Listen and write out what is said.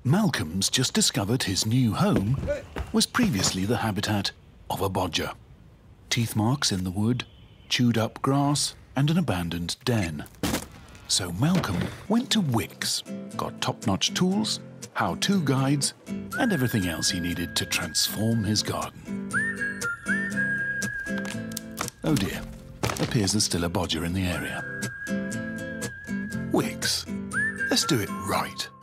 Malcolm's just discovered his new home was previously the habitat of a bodger. Teeth marks in the wood, chewed up grass, and an abandoned den. So Malcolm went to Wickes, got top-notch tools, how-to guides, and everything else he needed to transform his garden. Oh dear, appears there's still a bodger in the area. Wickes, let's do it right.